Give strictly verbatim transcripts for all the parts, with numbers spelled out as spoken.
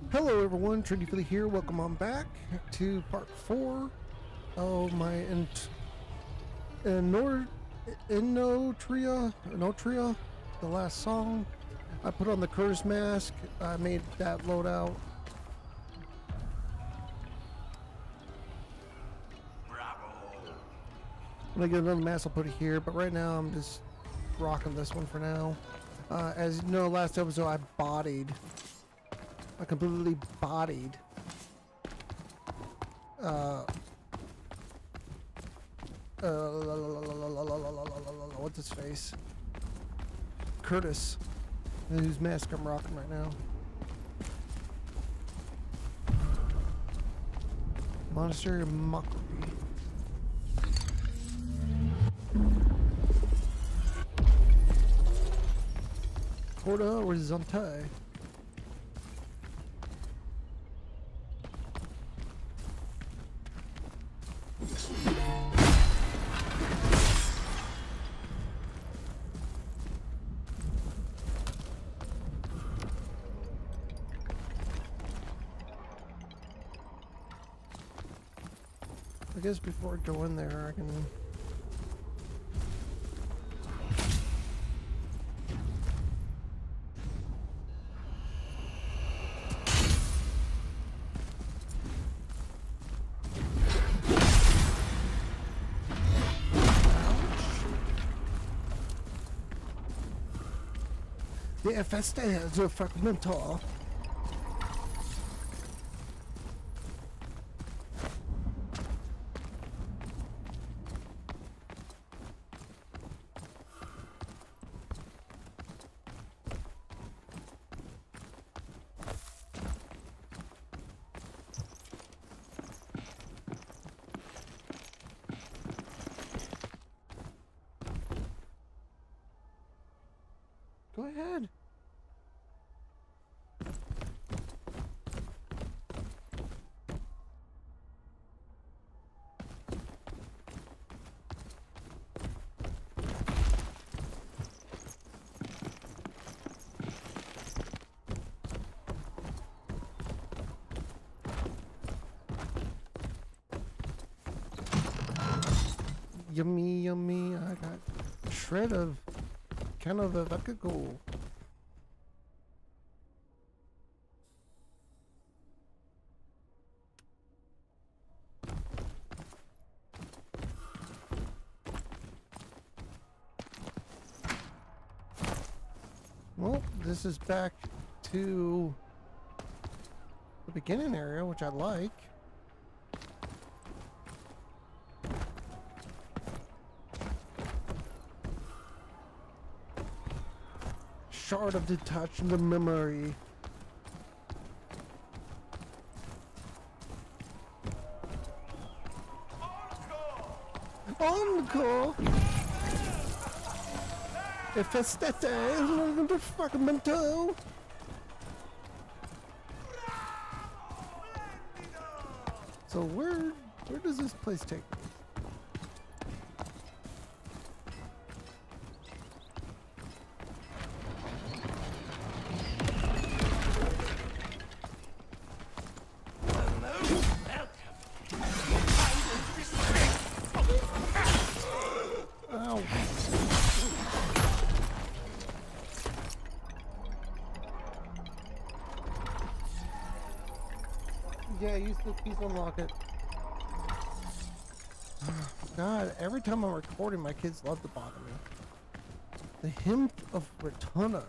Hello everyone, TrendyFlea here. Welcome on back to part four of my Ent Enor Enotria, Enotria, the last song. I put on the curse mask. I made that loadout. When I get another mask, I'll put it here, but right now I'm just rocking this one for now. Uh, as you know, last episode I bodied. I completely bodied uh, uh, what's his face? Curtis, whose mask I'm rocking right now. Monastery of Mockery. Corda Horizonte. I guess before I go in there, I can... The facades are fragmental. Go ahead. Yummy, yummy. I got a shred of Canovaccio. Well, this is back to the beginning area, which I like. Shard of detached memory. Encore. If it's that the fragmento. So where where does this place take me? Yeah, use the piece to unlock it. God, every time I'm recording, my kids love to bother me. The Hymn of Returner.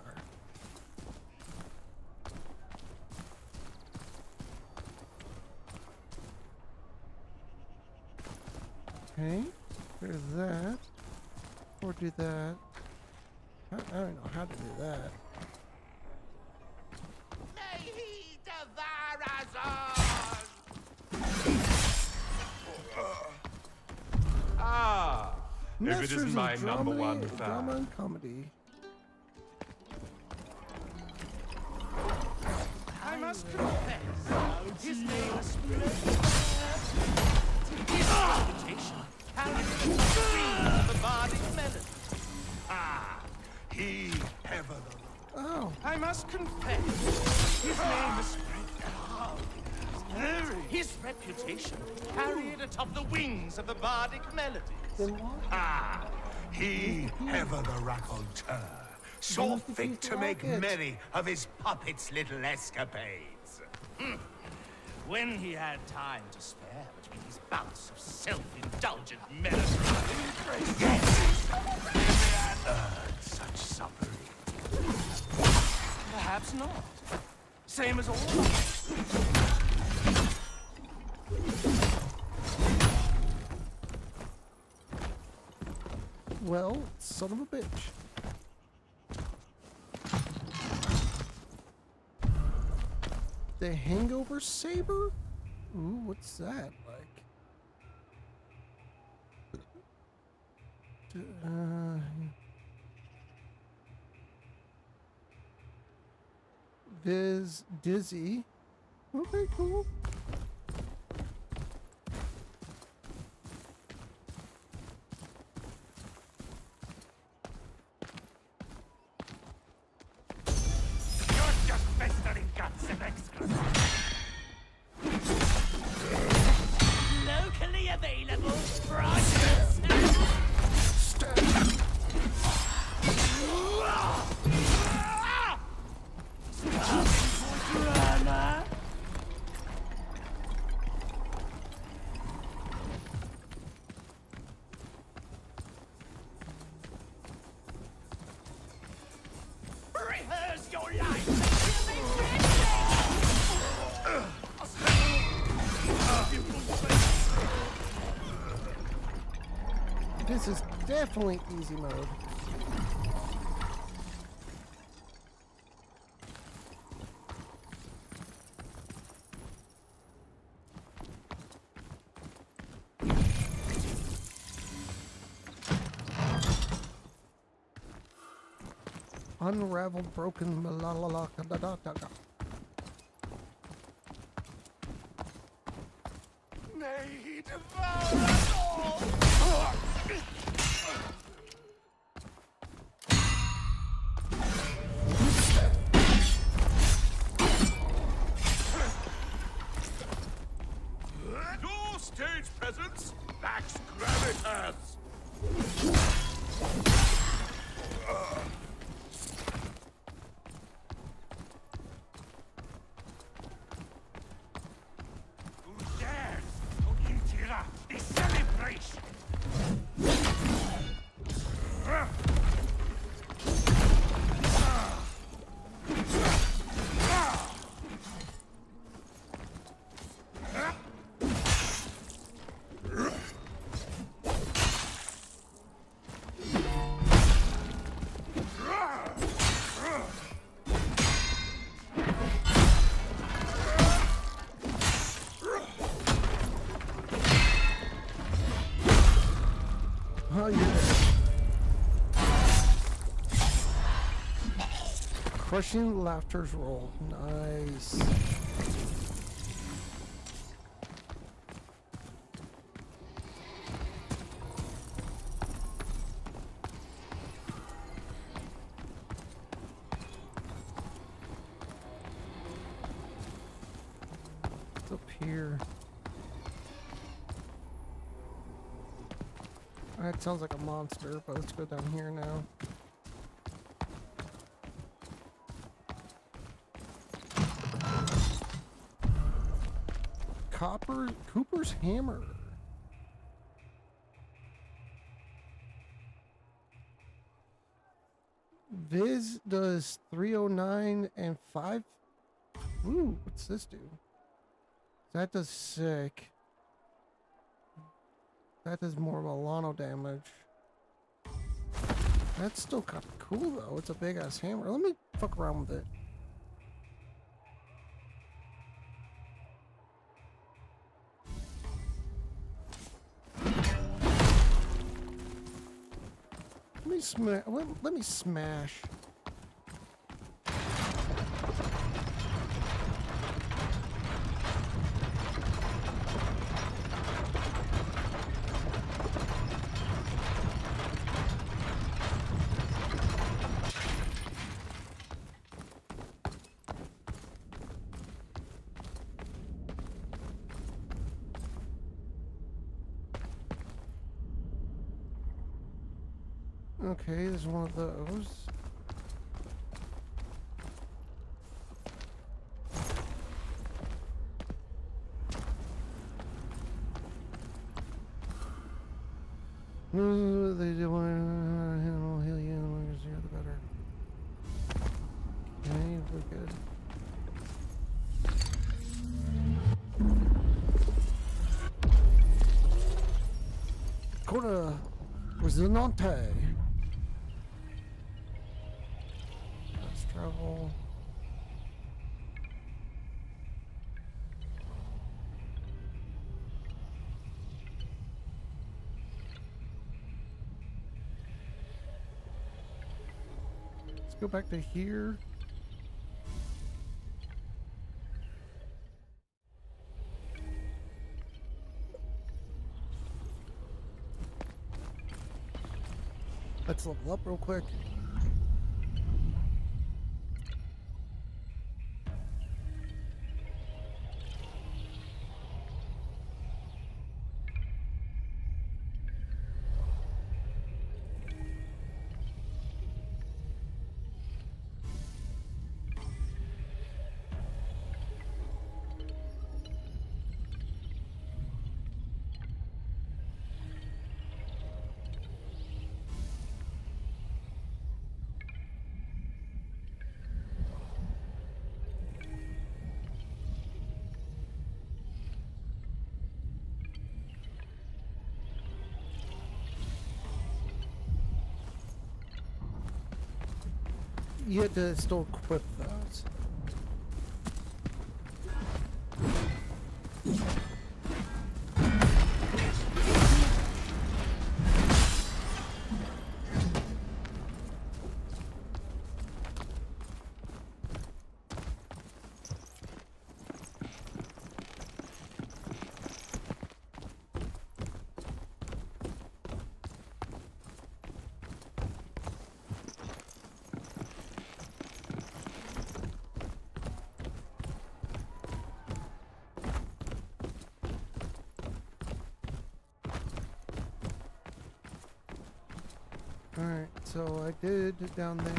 Okay, there's that. Or do that. I, I don't know how to do that. Ah, if it isn't my number one fan. Drama and comedy. I must confess, his name is his reputation carried the stream of the body melon. Ah, he ever. Oh. I must confess, his name is His reputation carried atop the wings of the bardic melodies. Then what? Ah, he, ever the raconteur, saw fit to make merry of his puppet's little escapades. Hmm. When he had time to spare between his bouts of self-indulgent melodrama. Yes! He earned such suffering. Perhaps not. Same as all of us. Well, son of a bitch. The Hangover Saber? Ooh, what's that like? Uh, Viz Dizzy. Okay, cool. You're just festering guts and excrement. Locally available, priceless. Drama. Rehearse your life. This is definitely easy mode. Unravel broken la la la da da da da. May he devour us all! Your stage presence lacks gravitas. Who dares to interrupt the celebration? Oh yeah. Crushing Laughter's roll. Nice. What's up here? That sounds like a monster, but let's go down here now. Copper Cooper's hammer. Viz does three oh nine and five. Ooh, what's this do? That does sick. That does more Milano damage. That's still kind of cool though. It's a big ass hammer. Let me fuck around with it. Let me smash. Let, let me smash. Okay, there's one of those. Uh, they do want to handle heal you, the longer you're the better. Okay, we're good. Quarter Resonante. Let's travel. Let's go back to here. Let's level up real quick. You had to still equip those. Alright, so I did down there.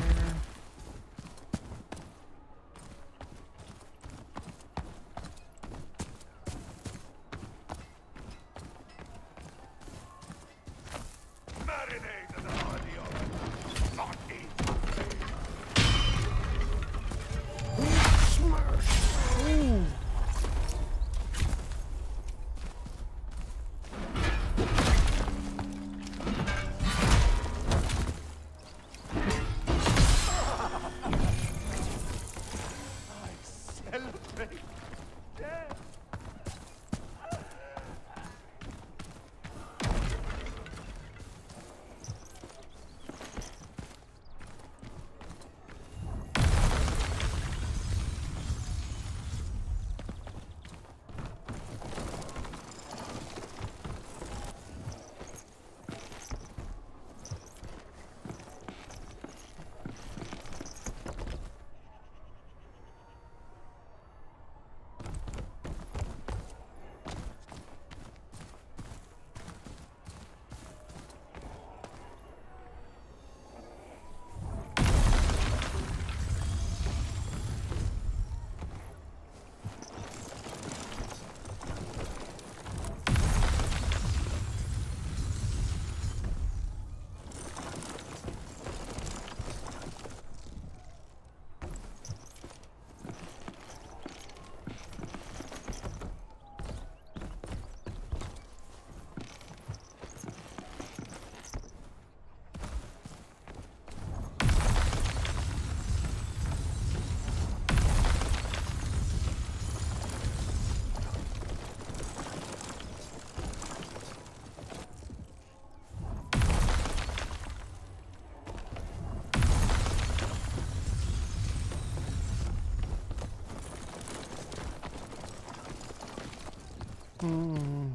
Hmm.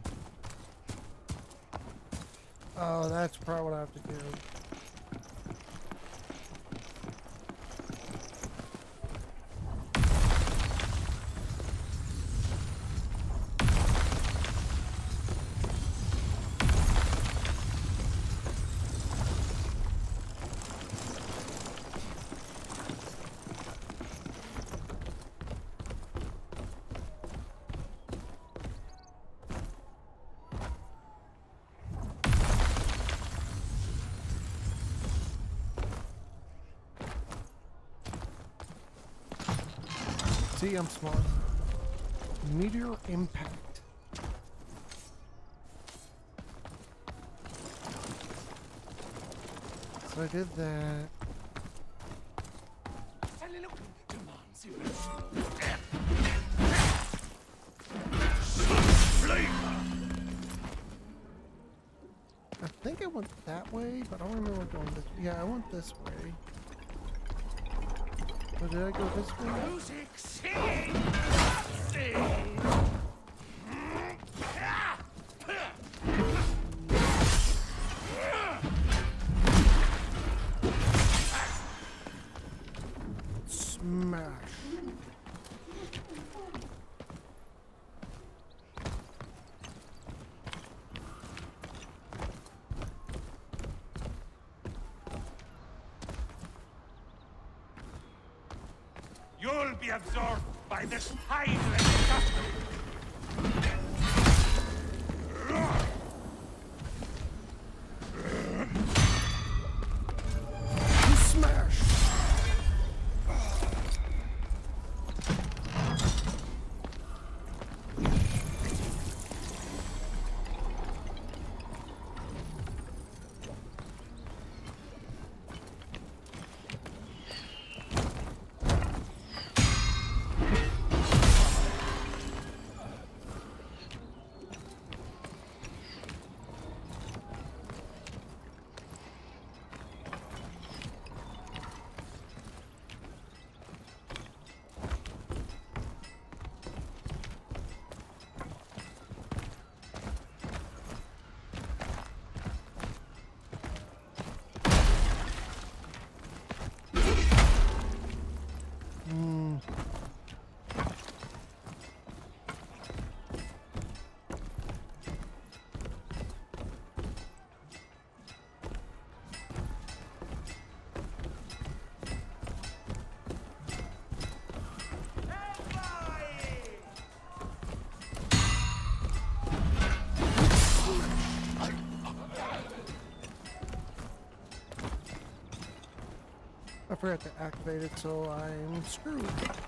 Oh, that's probably what I have to do. See, I'm smart. Meteor impact. So I did that. I think I went that way, but I don't remember going this way. Yeah, I went this way. Or did I go this way? Music, singing, Smash. you'll be absorbed by this timeless custom. Smash. I forgot to activate it, so I'm screwed.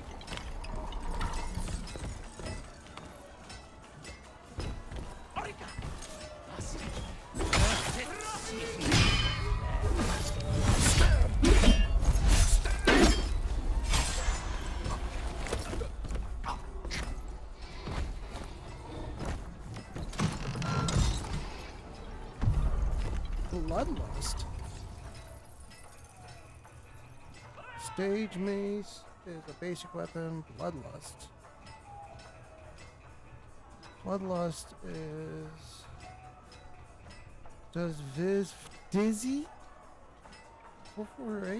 Bloodlust. Stage mace is a basic weapon. Bloodlust. Bloodlust is does Viz Dizzy four four eight.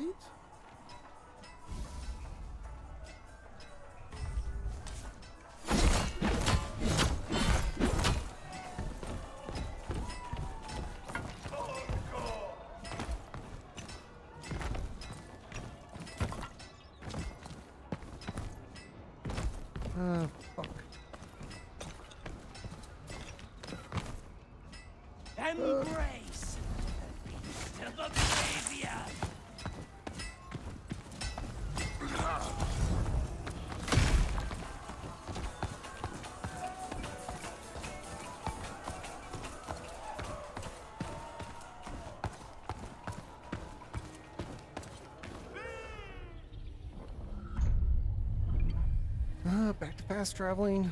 Ah, fuck. Embrace the beast of the graveyard. Uh, back to fast traveling.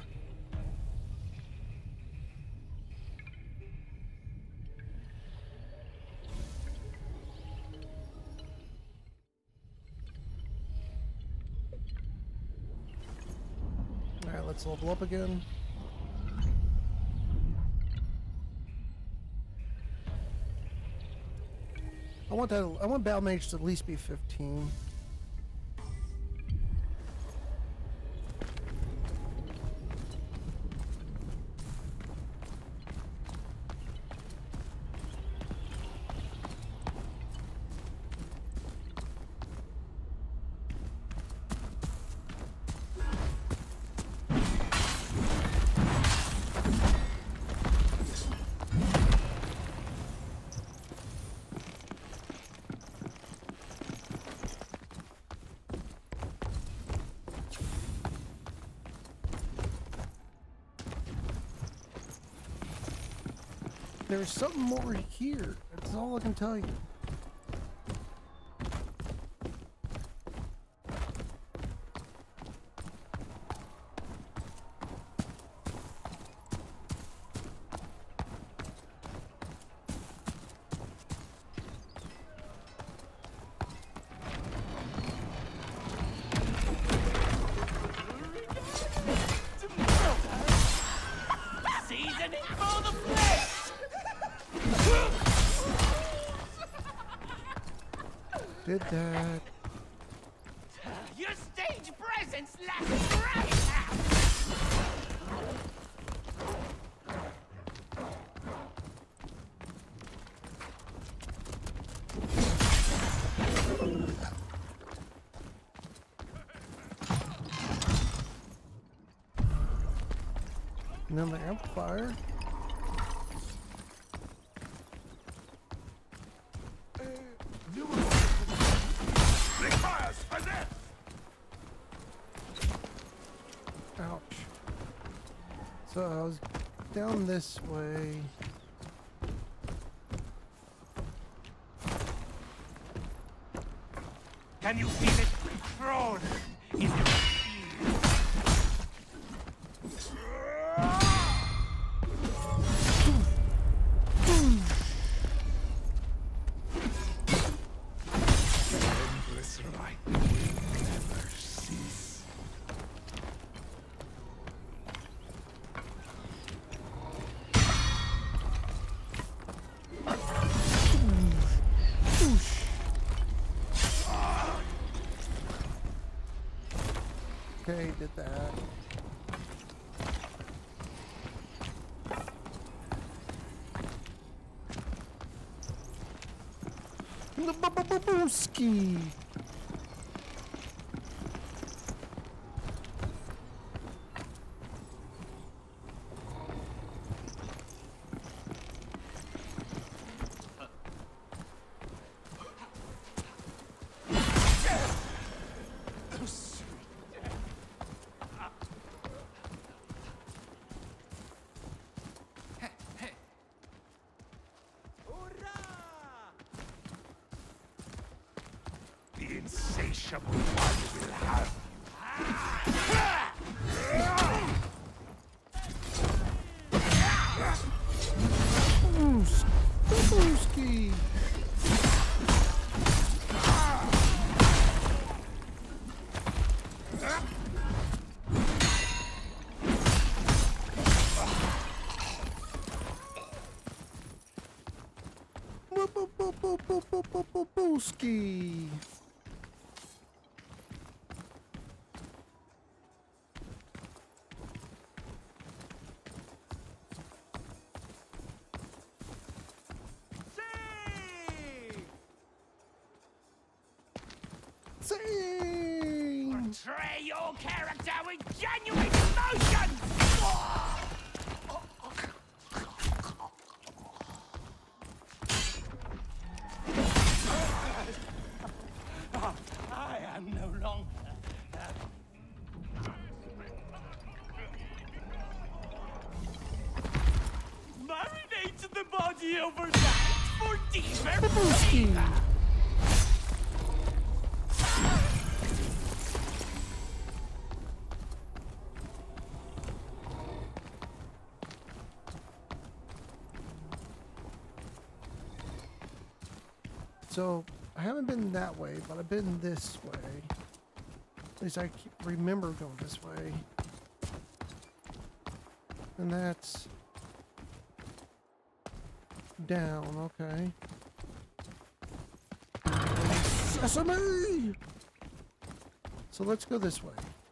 Alright, let's level up again. I want that. I want battle mage to at least be fifteen. there's something more here. That's all I can tell you. Did that. Your stage presence lasts right now. And then the amplifier. Ouch. So I was down this way. Can you feel it thrown in your ears? Endless light will never cease. Okay, did that. Booski. The insatiable one will have Booski. Booski. Booski. Sing. Portray your character with genuine emotion! I am no longer. Marinate the body overnight for deeper Booski. flavor. So I haven't been that way, but I've been this way. At least I keep, remember going this way. And that's down, okay. Sesame! So let's go this way.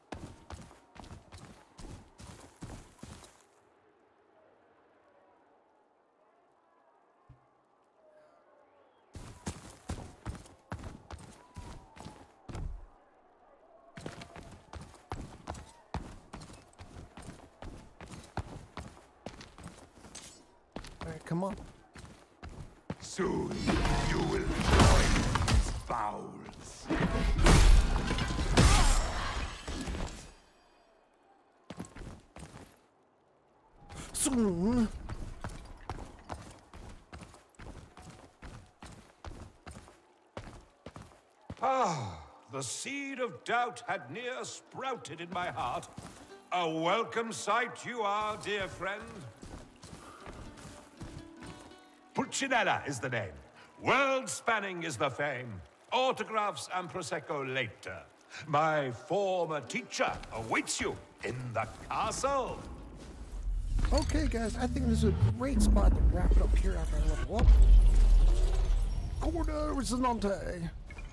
Alright, come on. soon. You will join these fowls. Soon. Ah, the seed of doubt had near sprouted in my heart. A welcome sight you are, dear friend. Pulcinella is the name. World-spanning is the fame. Autographs and Prosecco later. My former teacher awaits you in the castle. Okay, guys, I think this is a great spot to wrap it up here after I level up. Corda Resonante.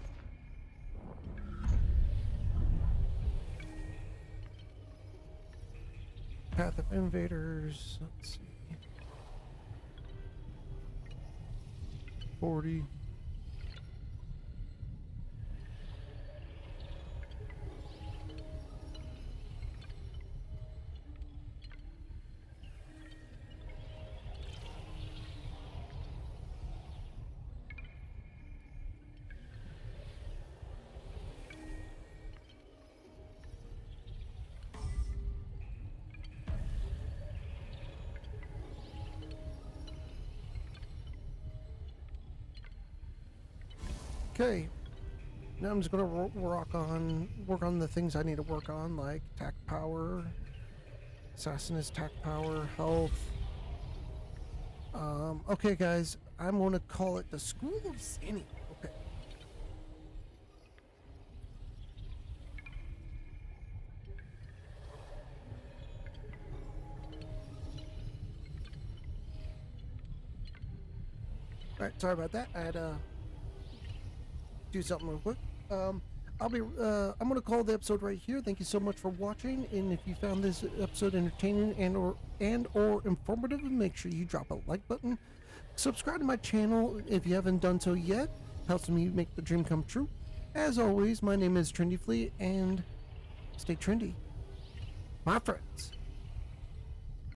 Path of Invaders. Let's see. forty. Okay, now I'm just gonna work on work on the things I need to work on, like attack power, assassin's attack power, health. Um, okay, guys, I'm gonna call it the School of Sanity. Okay. All right, sorry about that. I had a. do something real quick. Um, I'll be. Uh, I'm gonna call the episode right here. Thank you so much for watching. And if you found this episode entertaining and or and or informative, make sure you drop a like button. Subscribe to my channel if you haven't done so yet. Helps me make the dream come true. As always, my name is TrendyFlea, and stay trendy, my friends.